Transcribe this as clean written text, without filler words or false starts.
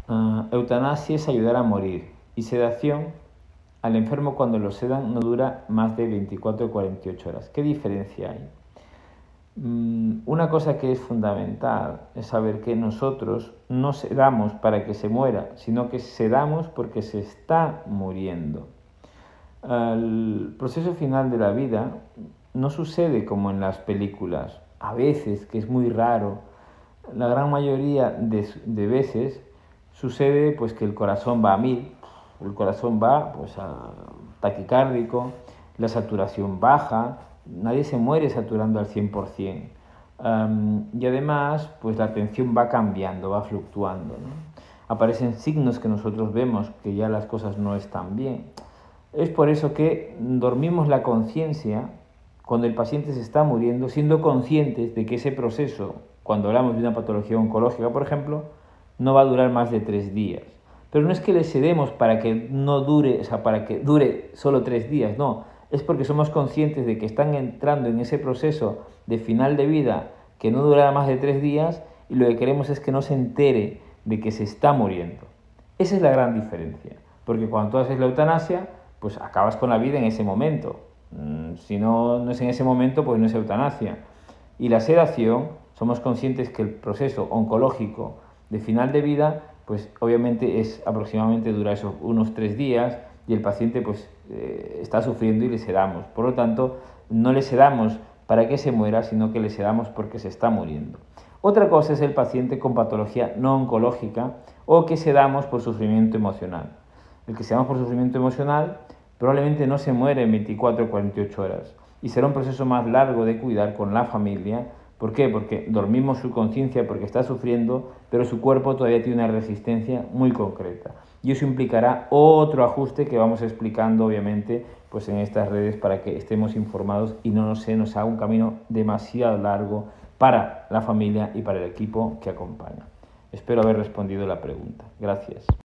Eutanasia es ayudar a morir y sedación al enfermo cuando lo sedan no dura más de 24 o 48 horas. ¿Qué diferencia hay? Una cosa que es fundamental es saber que nosotros no sedamos para que se muera, sino que sedamos porque se está muriendo. El proceso final de la vida no sucede como en las películas. A veces, que es muy raro, la gran mayoría de veces sucede pues que el corazón va a 1000, el corazón va pues a taquicárdico, la saturación baja, nadie se muere saturando al 100%. Y además pues la tensión va cambiando, va fluctuando, ¿no? Aparecen signos que nosotros vemos que ya las cosas no están bien. Es por eso que dormimos la conciencia cuando el paciente se está muriendo, siendo conscientes de que ese proceso, cuando hablamos de una patología oncológica, por ejemplo, no va a durar más de 3 días. Pero no es que le sedemos para que no dure, o sea, para que dure solo 3 días, no. Es porque somos conscientes de que están entrando en ese proceso de final de vida que no durará más de 3 días y lo que queremos es que no se entere de que se está muriendo. Esa es la gran diferencia, porque cuando tú haces la eutanasia, pues acabas con la vida en ese momento. Si no es en ese momento, pues no es eutanasia. Y la sedación, somos conscientes que el proceso oncológico de final de vida, pues obviamente es aproximadamente dura esos unos 3 días y el paciente pues está sufriendo y le sedamos. Por lo tanto, no le sedamos para que se muera, sino que le sedamos porque se está muriendo. Otra cosa es el paciente con patología no oncológica o que sedamos por sufrimiento emocional. El que sedamos por sufrimiento emocional probablemente no se muere en 24 o 48 horas y será un proceso más largo de cuidar con la familia. ¿Por qué? Porque dormimos su conciencia porque está sufriendo, pero su cuerpo todavía tiene una resistencia muy concreta. Y eso implicará otro ajuste que vamos explicando, obviamente, pues en estas redes para que estemos informados y no se nos haga un camino demasiado largo para la familia y para el equipo que acompaña. Espero haber respondido la pregunta. Gracias.